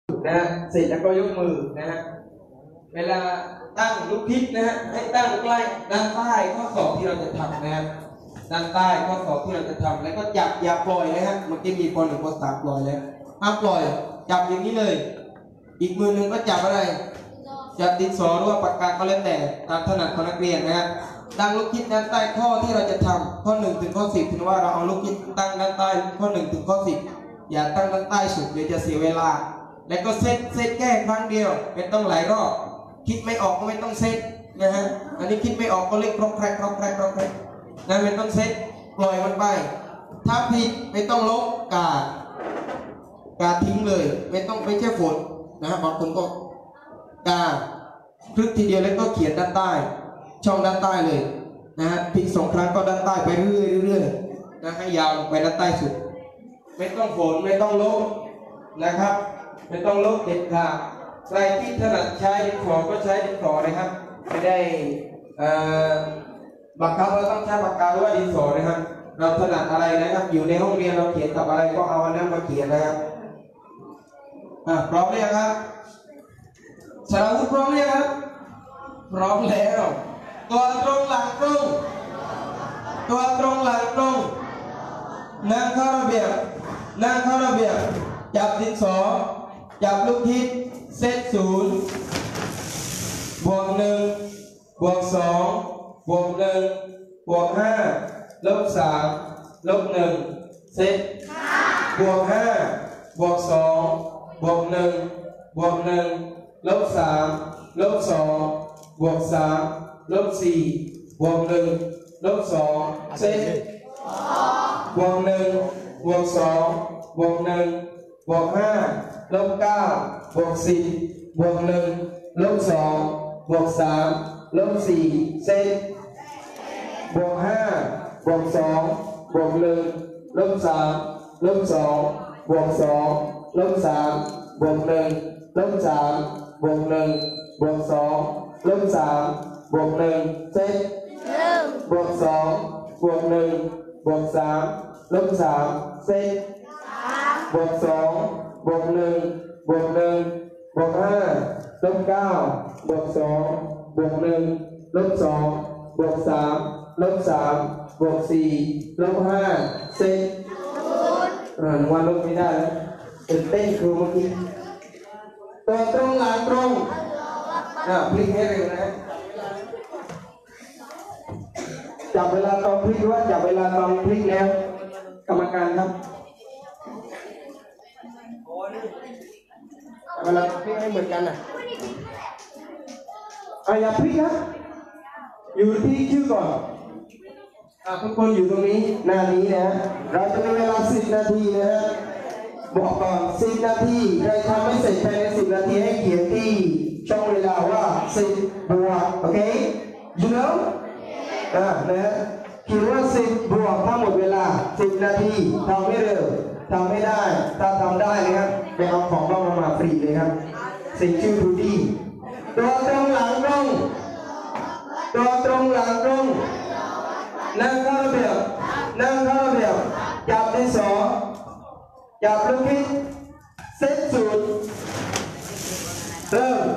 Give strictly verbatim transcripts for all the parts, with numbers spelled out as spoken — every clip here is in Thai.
นะฮะเสร็จแล้วก็ยกมือนะฮะเวลาตั้งลูกคิดนะฮะให้ตั้งใกล้ด้านใต้ข้อศอกที่เราจะทำนะฮะด้านใต้ข้อศอกที่เราจะทำแล้วก็จับอย่าปล่อยนะฮะเมื่อกี้มีคนหนึ่งคนสามปล่อยแล้วห้ามปล่อยจับอย่างนี้เลยอีกมือหนึ่งก็จับอะไรจับดินสอหรือว่าปากกาก็แล้วแต่ตามถนัดของนักเรียนนะฮะตั้งลูกคิดด้านใต้ข้อที่เราจะทำข้อหนึ่งถึงข้อสิบถือว่าเราเอาลูกคิดตั้งด้านใต้ข้อหนึ่งถึงข้อสิบอย่าตั้งด้านใต้สุดเดี๋ยวจะเสียเวลาแล้วก็เซตเซตแก้ครั้งเดียวไม่ต้องหลายรอบคิดไม่ออกก็ไม่ต้องเซตนะฮะอันนี้คิดไม่ออกก็เล็กครบแครกครบแครกครบแครกนะไม่ต้องเซตปล่อยมันไปถ้าผิดไม่ต้องลบกากาทิ้งเลยไม่ต้องไม่ใช่ฝนนะฮะบางคนก็กาคลึกทีเดียวแล้วก็เขียนด้านใต้ช่องด้านใต้เลยนะฮะผิดสองครั้งก็ด้านใต้ไปเรื่อยๆเรื่อยๆนะให้ยาวลงไปด้านใต้สุดไม่ต้องฝนไม่ต้องลบนะครับไม่ต้องลบเด็ดขาดใครที่ถนัดใช้ดินสอก็ใช้ดินสอนะครับไม่ได้บังคับเราต้องใช้ปากกาหรือว่าดินสอนะครับเราถนัดอะไรนะครับอยู่ในห้องเรียนเราเขียนกับอะไรก็เอาอันนั้นมาเขียนนะครับอ่ะพร้อมหรือยังครับสารวุฒิพร้อมหรือยังครับพร้อมแล้วตัวตรงหลังตรงตัวตรงหลังตรงนั่งเข้าระเบียบนั่งเข้าระเบียบจับดินสอจับลูกคิดเซตศูนย์บวกหนึ่งบวกสองบวกหนึ่งบวกห้าลบสามลบหนึ่งเซตบวกห้าบวกสองบวกหนึ่งบวกหนึ่งลบสามลบสองบวกสามลบสี่บวกหนึ่งลบสองเซตบวกหนึ่งบวกสองบวกหนึ่งบวกห้าลบเก้าบวกสิบบวกหนึ่งลบสองบวกสามลบสี่เซตบวกห้าบวกสองบวกหนึ่งลบสามลบสองบวกสองลบสามบวกหนึ่งลบสามบวกหนึ่งบวกสองลบสามบวกหนึ่งเซตบวกสองบวกหนึ่งบวกสามลบสามเซตบวกสองบวกหนึ่งบวกหนึ่งบวกห้าลบเก้าบวกสองบวกหนึ่งลบสองบวกสามลบสามบวกสี่ลบห้าเซตอ่านวันลบไม่ได้แล้วตื่นเต้นครูเมื่อกี้ตัวตรงหลังตรงอ่าพลิกให้เร็วนะจับเวลาตอนพลิกว่าจับเวลาตอนพลิกแล้วกรรมการครับเวลาพลิกให้เหมือนกันนะอ่ะอย่าพลิกนะอยู่ที่ชื่อก่อนอ่ะทุกคนอยู่ตรงนี้หน้านี้นะเราจะมีเวลาสิบนาทีนะฮะบอกก่อนสิบนาทีใครทำไม่เสร็จภายในสิบนาทีให้เขียนที่ช่องเวลาว่าสิบบวกโอเค you know อ่ะนะฮะเขียนว่าสิบบวกถ้าหมดเวลาสิบนาทีทำไม่เร็วทำไม่ได้ถ้าทำได้เลยครับไปเอาของเรามาฟรีเลยครับสิ่งชื่อทูดีตัวตรงหลังตรงตัวตรงหลังตรงนั่งเข้าระเบียบนั่งเข้าระเบียบจับดินสอจับลูกคิดเซตศูนย์เริ่ม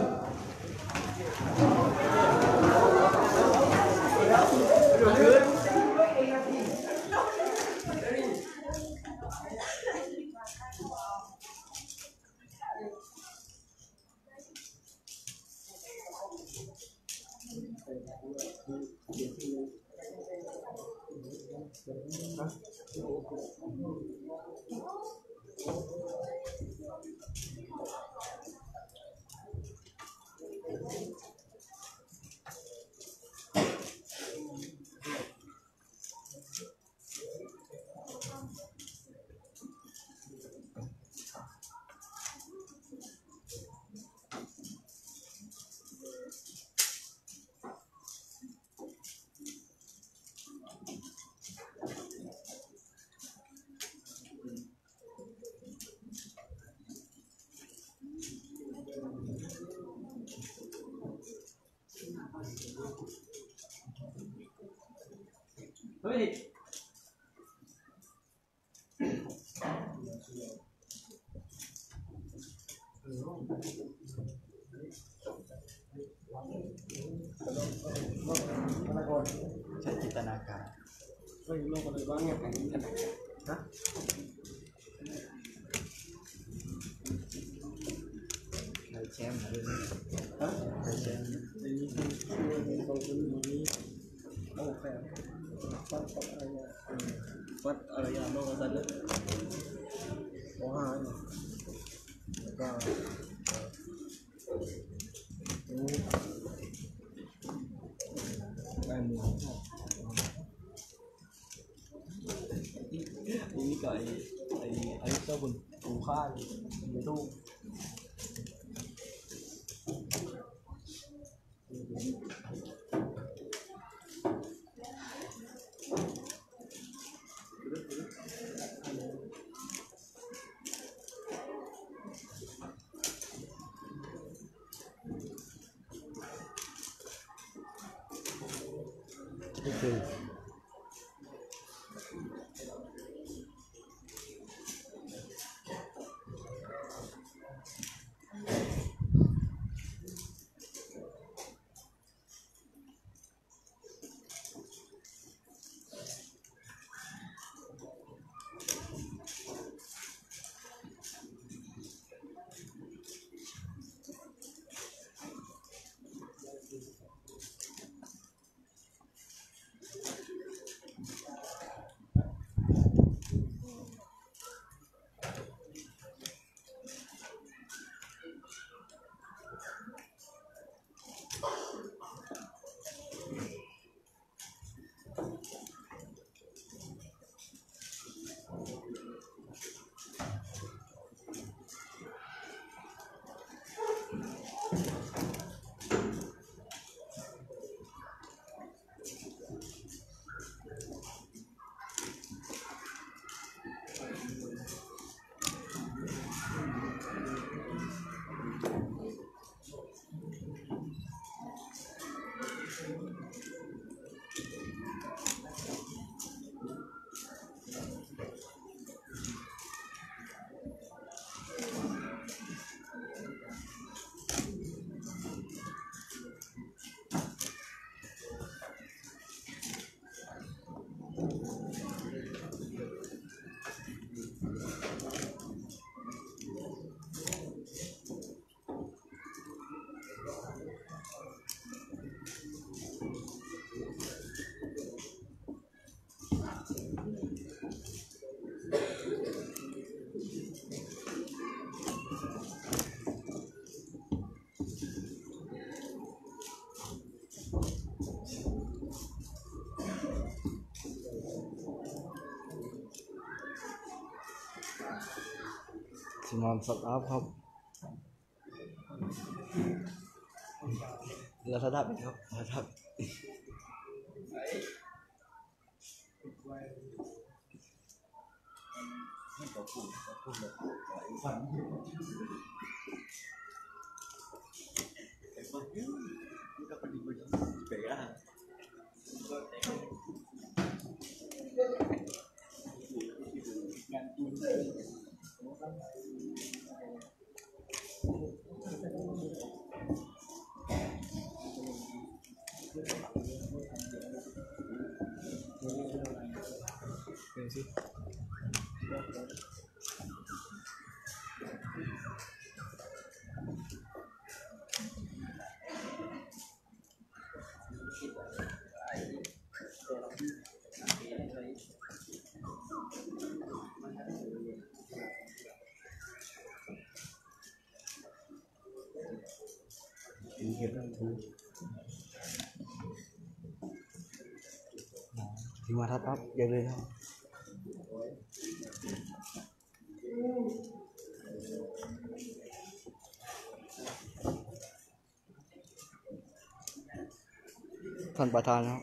เฮ้ยใช้จินตนาการเฮ้ยโลกอะไรบ้างเนี่ยจินตนาการฮะใครแชมป์เลยฮะใครแชมป์ในนี้คือคือเขาจะมีนี้โอ้แฟนวัดอะไรเนี่ยวัดอะไรอย่างโลกอะไรเนี่ยโอ้ฮะแล้วก็ได้หมูนี่ก็ไอ้ไอ้ไอ้เจ้าบุญกูฆ่าอยู่ตู้โอเคสมานสตาร์ฟครับแล้วระดับครับระดับที่มาทัดปั๊บอย่าเลยครับท่านประธานครับ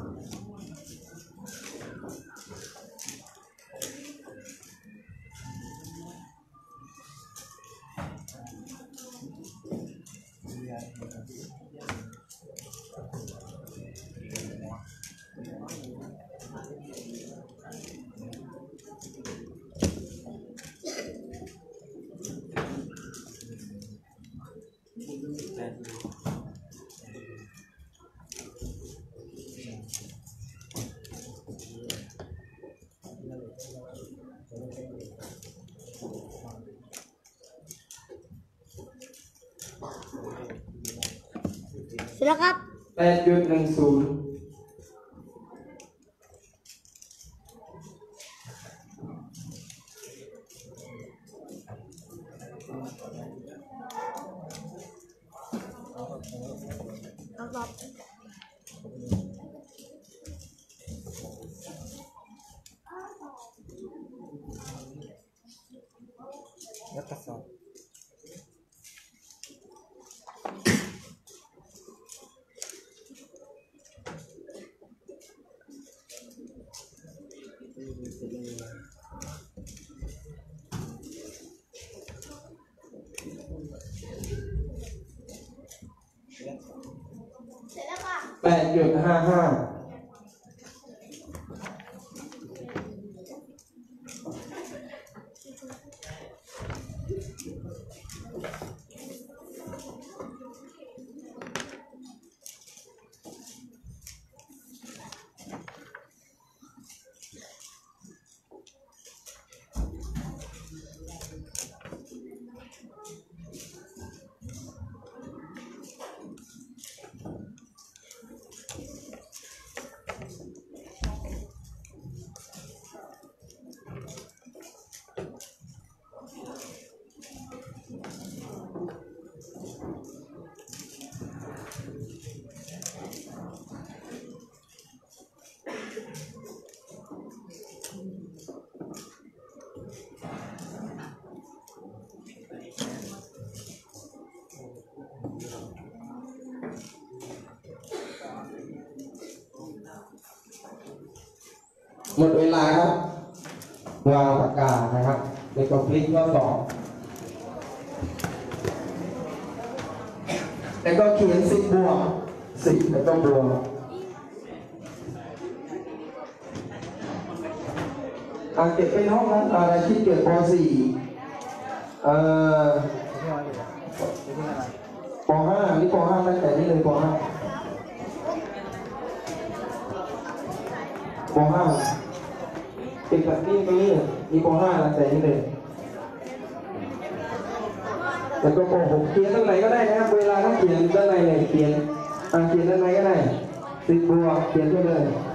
เสร็จแล้วครับแปดจุดหนึ่งศูนย์เอาต่อแล้วก็สอบเสร็จแล้วค่ะแปดจุดห้าห้าหมดเวลาครับวางปากกานะครับแล้วก็พลิกข้อสอบแล้วก็เขียนสิบบวกสิบแล้วก็บวกอ่าเก็บไปน้องนะอะไรที่เกิดป .สี่ เอ่อป .ห้า นี่ป .ห้า ตั้งแต่นี้เลยป .ห้า ป .ห้า ติดแบบนี้ตรงนี้มีป .ห้า ตั้งแต่นี้เลยแล้วก็ป .หก เขียนตรงไหนก็ได้นะครับเวลาต้องเขียนด้านในเลยเขียนอ่าเขียนด้านในก็ได้สิบบวกเขียนไปเลย